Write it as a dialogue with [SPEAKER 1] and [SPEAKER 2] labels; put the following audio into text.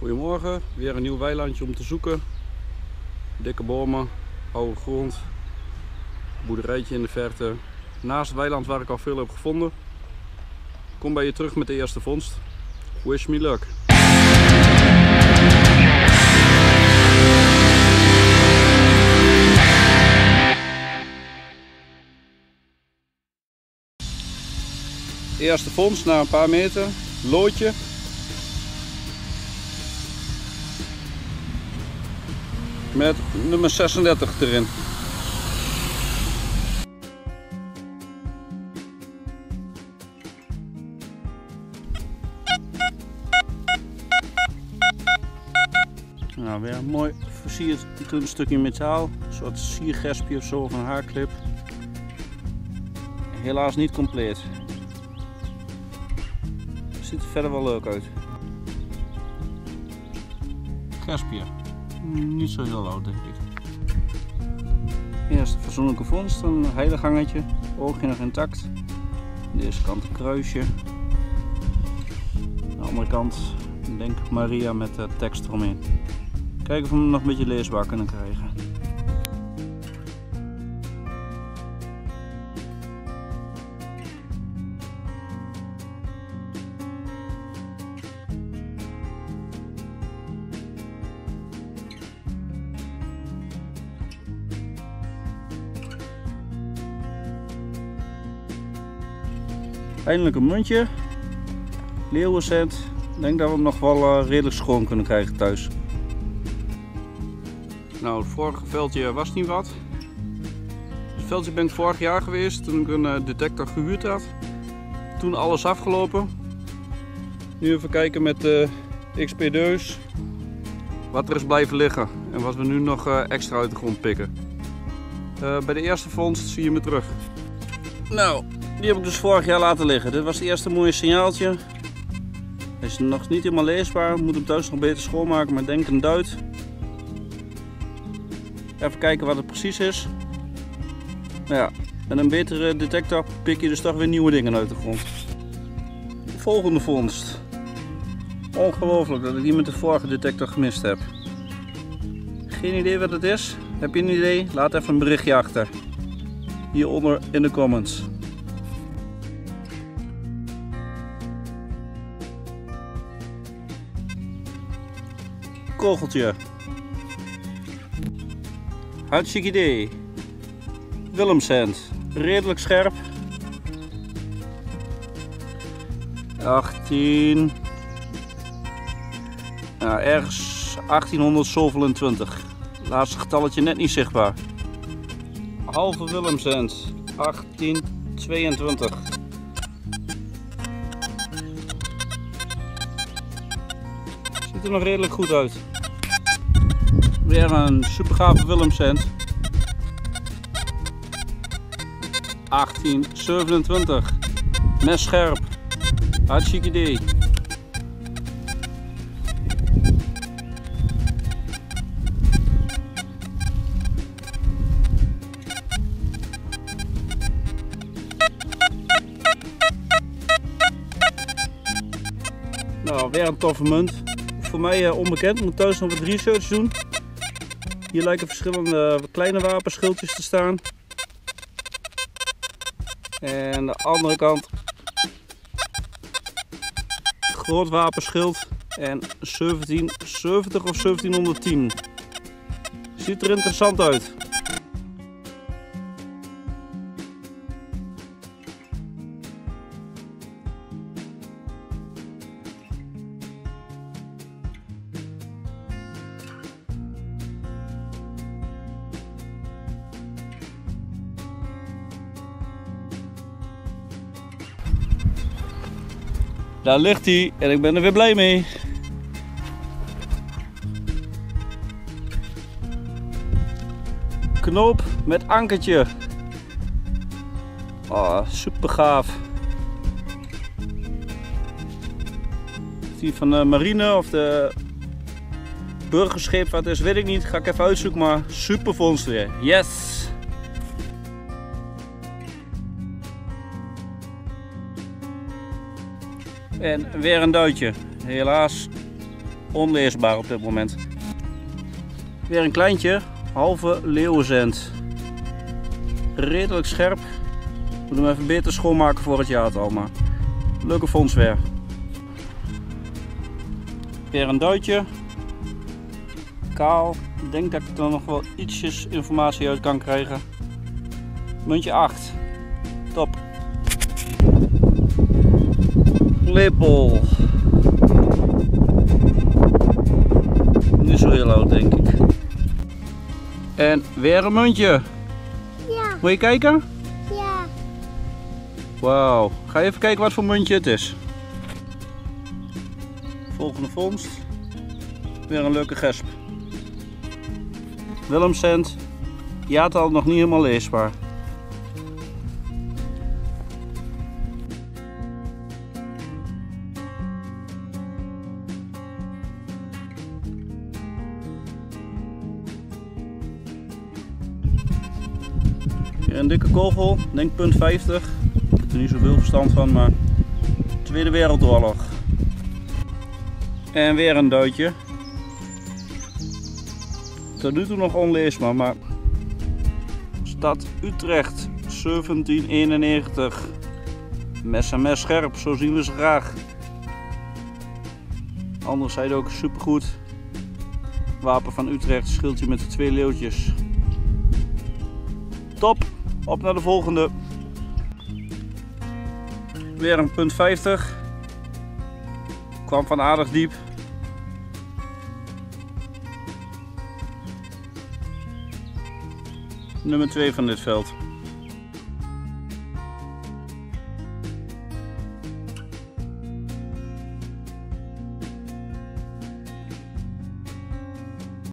[SPEAKER 1] Goedemorgen, weer een nieuw weilandje om te zoeken. Dikke bomen, oude grond, boerderijtje in de verte. Naast het weiland waar ik al veel heb gevonden. Kom bij je terug met de eerste vondst. Wish me luck. Eerste vondst na een paar meter, loodje. Met nummer 36 erin. Nou, weer een mooi versierd dun stukje metaal. Een soort siergespje of zo, of een haarklip. Helaas niet compleet. Ziet er verder wel leuk uit. Gespje. Niet zo heel oud, denk ik. Eerst fatsoenlijke vondst, een heidegangetje, oogje nog intact. Deze kant een kruisje. Aan de andere kant, denk Maria met tekst eromheen. Kijken of we hem nog een beetje leesbaar kunnen krijgen. Eindelijk een muntje, leeuwencent. Ik denk dat we hem nog wel redelijk schoon kunnen krijgen thuis. Nou, het vorige veldje was niet wat. Het veldje ben ik vorig jaar geweest toen ik een detector gehuurd had. Toen alles afgelopen. Nu even kijken met de XP-deus wat er is blijven liggen en wat we nu nog extra uit de grond pikken. Bij de eerste vondst zie je me terug. Nou. Die heb ik dus vorig jaar laten liggen. Dit was het eerste mooie signaaltje. Hij is nog niet helemaal leesbaar. Ik moet hem thuis nog beter schoonmaken, maar ik denk een duit. Even kijken wat het precies is. Nou ja, met een betere detector pik je dus toch weer nieuwe dingen uit de grond. Volgende vondst. Ongelooflijk dat ik die met de vorige detector gemist heb. Geen idee wat het is? Heb je een idee? Laat even een berichtje achter. Hieronder in de comments. Kogeltje. Hartstikke idee. Willemcent. Redelijk scherp. 18. Nou, ergens 1827. Laatste getalletje net niet zichtbaar. Halve Willemcent. 1822. Ziet er nog redelijk goed uit. Weer een super gave Willemcent. 1827. Mes scherp. Hartstikke idee. Nou, weer een toffe munt. Voor mij onbekend, ik moet thuis nog wat research doen. Hier lijken verschillende kleine wapenschildjes te staan. En aan de andere kant groot wapenschild en 1770 of 1710. Ziet er interessant uit. Daar ligt hij en ik ben er weer blij mee. Knoop met ankertje. Oh, super gaaf. Die van de marine of de burgerscheepvaart is, weet ik niet. Ga ik even uitzoeken, maar super vondst weer. Yes! En weer een duitje. Helaas onleesbaar op dit moment. Weer een kleintje, halve leeuwenzend. Redelijk scherp. We moeten hem even beter schoonmaken voor het jaartal, maar leuke vondst weer. Weer een duitje. Kaal. Ik denk dat ik er nog wel ietsjes informatie uit kan krijgen. Muntje 8. Top. Lepel. Niet zo heel oud, denk ik. En weer een muntje.
[SPEAKER 2] Ja.
[SPEAKER 1] Moet je kijken?
[SPEAKER 2] Ja.
[SPEAKER 1] Wauw. Ga even kijken wat voor muntje het is. Volgende vondst. Weer een leuke gesp. Willemscent. Jaartal nog niet helemaal leesbaar. Weer een dikke kogel, denk punt 50. Ik heb er niet zoveel verstand van, maar Tweede Wereldoorlog. En weer een duitje. Tot nu toe nog onleesbaar, maar Stad Utrecht 1791. Mes en mes scherp, zo zien we ze graag. Anderzijds ook supergoed. Wapen van Utrecht, schildje met de 2 leeuwtjes. Top, op naar de volgende. Weer een punt 50. Kwam van aardig diep. Nummer 2 van dit veld.